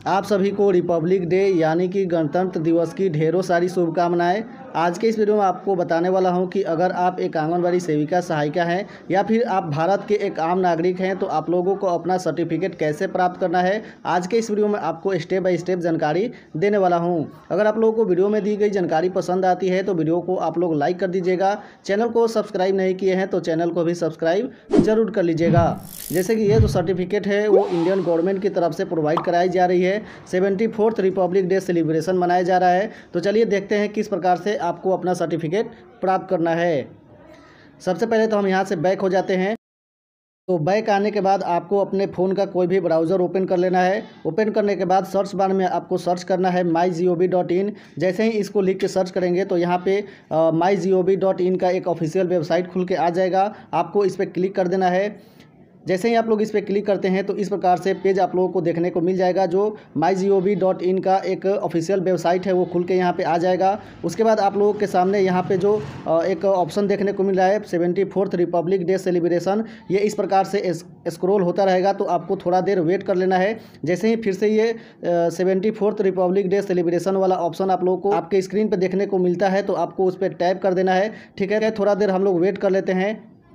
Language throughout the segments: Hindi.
आप सभी को रिपब्लिक डे यानी कि गणतंत्र दिवस की ढेरों सारी शुभकामनाएं। आज के इस वीडियो में आपको बताने वाला हूं कि अगर आप एक आंगनबाड़ी सेविका सहायिका हैं या फिर आप भारत के एक आम नागरिक हैं तो आप लोगों को अपना सर्टिफिकेट कैसे प्राप्त करना है। आज के इस वीडियो में आपको स्टेप बाय स्टेप जानकारी देने वाला हूं। अगर आप लोगों को वीडियो में दी गई जानकारी पसंद आती है तो वीडियो को आप लोग लाइक कर दीजिएगा। चैनल को सब्सक्राइब नहीं किए हैं तो चैनल को भी सब्सक्राइब जरूर कर लीजिएगा। जैसे कि ये जो सर्टिफिकेट है वो इंडियन गवर्नमेंट की तरफ से प्रोवाइड कराई जा रही है। 74th रिपब्लिक डे सेलिब्रेशन मनाया जा रहा है। तो चलिए देखते हैं किस प्रकार से आपको अपना सर्टिफिकेट प्राप्त करना है। सबसे पहले तो हम यहाँ से बैक हो जाते हैं। तो बैक आने के बाद आपको अपने फ़ोन का कोई भी ब्राउज़र ओपन कर लेना है। ओपन करने के बाद सर्च बार में आपको सर्च करना है mygov.in। जैसे ही इसको लिख के सर्च करेंगे तो यहाँ पे mygov.in का एक ऑफिशियल वेबसाइट खुल के आ जाएगा। आपको इस पर क्लिक कर देना है। जैसे ही आप लोग इस पर क्लिक करते हैं तो इस प्रकार से पेज आप लोगों को देखने को मिल जाएगा। जो mygov.in का एक ऑफिशियल वेबसाइट है वो खुल के यहाँ पे आ जाएगा। उसके बाद आप लोगों के सामने यहाँ पे जो एक ऑप्शन देखने को मिल रहा है 74th रिपब्लिक डे सेलिब्रेशन, ये इस प्रकार से स्क्रॉल होता रहेगा। तो आपको थोड़ा देर वेट कर लेना है। जैसे ही फिर से ये 74th रिपब्लिक डे सेलिब्रेशन वाला ऑप्शन आप लोगों को आपके स्क्रीन पर देखने को मिलता है तो आपको उस पर टैप कर देना है। ठीक है, थोड़ा देर हम लोग वेट कर लेते हैं।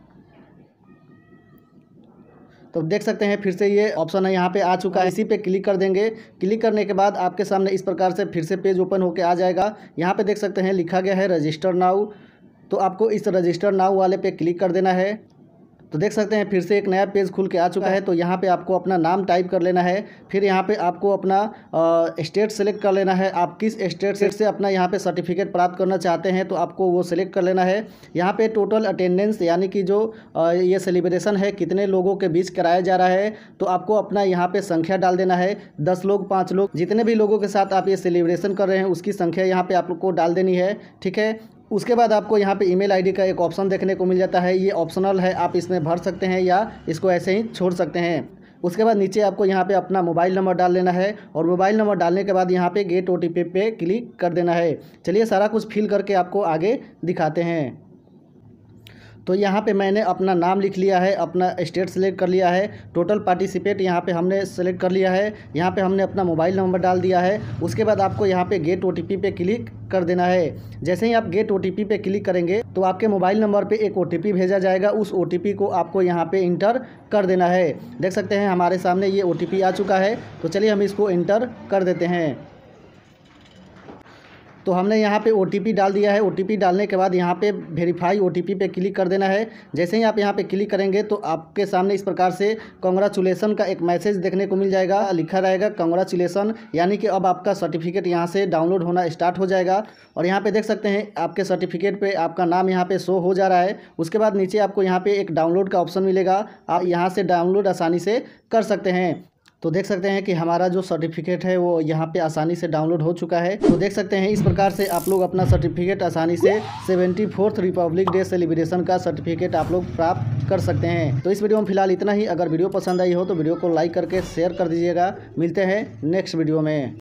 तो देख सकते हैं फिर से ये ऑप्शन है यहाँ पे आ चुका है। इसी पे क्लिक कर देंगे। क्लिक करने के बाद आपके सामने इस प्रकार से फिर से पेज ओपन होके आ जाएगा। यहाँ पे देख सकते हैं लिखा गया है रजिस्टर नाउ। तो आपको इस रजिस्टर नाउ वाले पे क्लिक कर देना है। तो देख सकते हैं फिर से एक नया पेज खुल के आ चुका है। तो यहाँ पे आपको अपना नाम टाइप कर लेना है। फिर यहाँ पे आपको अपना स्टेट सेलेक्ट कर लेना है। आप किस स्टेट से अपना यहाँ पे सर्टिफिकेट प्राप्त करना चाहते हैं तो आपको वो सिलेक्ट कर लेना है। यहाँ पे टोटल अटेंडेंस यानी कि जो ये सेलिब्रेशन है कितने लोगों के बीच कराया जा रहा है तो आपको अपना यहाँ पे संख्या डाल देना है। 10 लोग, 5 लोग, जितने भी लोगों के साथ आप ये सेलिब्रेशन कर रहे हैं उसकी संख्या यहाँ पे आप लोग को डाल देनी है। ठीक है, उसके बाद आपको यहाँ पे ईमेल आईडी का एक ऑप्शन देखने को मिल जाता है। ये ऑप्शनल है, आप इसमें भर सकते हैं या इसको ऐसे ही छोड़ सकते हैं। उसके बाद नीचे आपको यहाँ पे अपना मोबाइल नंबर डाल लेना है और मोबाइल नंबर डालने के बाद यहाँ पे गेट OTP पे क्लिक कर देना है। चलिए सारा कुछ फिल करके आपको आगे दिखाते हैं। तो यहाँ पे मैंने अपना नाम लिख लिया है, अपना स्टेट सेलेक्ट कर लिया है, टोटल पार्टिसिपेट यहाँ पे हमने सेलेक्ट कर लिया है। यहाँ पे हमने अपना मोबाइल नंबर डाल दिया है। उसके बाद आपको यहाँ पे गेट OTP पे क्लिक कर देना है। जैसे ही आप गेट OTP पे क्लिक करेंगे तो आपके मोबाइल नंबर पे एक OTP भेजा जाएगा। उस OTP को आपको यहाँ पे इंटर कर देना है। देख सकते हैं हमारे सामने ये OTP आ चुका है। तो चलिए हम इसको इंटर कर देते हैं। तो हमने यहाँ पे OTP डाल दिया है। OTP डालने के बाद यहाँ पे वेरीफाई OTP पे क्लिक कर देना है। जैसे ही आप यहाँ पे क्लिक करेंगे तो आपके सामने इस प्रकार से कांग्रेचुलेसन का एक मैसेज देखने को मिल जाएगा। लिखा रहेगा कांग्रेचुलेसन, यानी कि अब आपका सर्टिफिकेट यहाँ से डाउनलोड होना स्टार्ट हो जाएगा। और यहाँ पे देख सकते हैं आपके सर्टिफिकेट पे आपका नाम यहाँ पे शो हो जा रहा है। उसके बाद नीचे आपको यहाँ पे एक डाउनलोड का ऑप्शन मिलेगा। आप यहाँ से डाउनलोड आसानी से कर सकते हैं। तो देख सकते हैं कि हमारा जो सर्टिफिकेट है वो यहाँ पे आसानी से डाउनलोड हो चुका है। तो देख सकते हैं इस प्रकार से आप लोग अपना सर्टिफिकेट आसानी से 74th रिपब्लिक डे सेलिब्रेशन का सर्टिफिकेट आप लोग प्राप्त कर सकते हैं। तो इस वीडियो में फिलहाल इतना ही। अगर वीडियो पसंद आई हो तो वीडियो को लाइक करके शेयर कर दीजिएगा। मिलते हैं नेक्स्ट वीडियो में।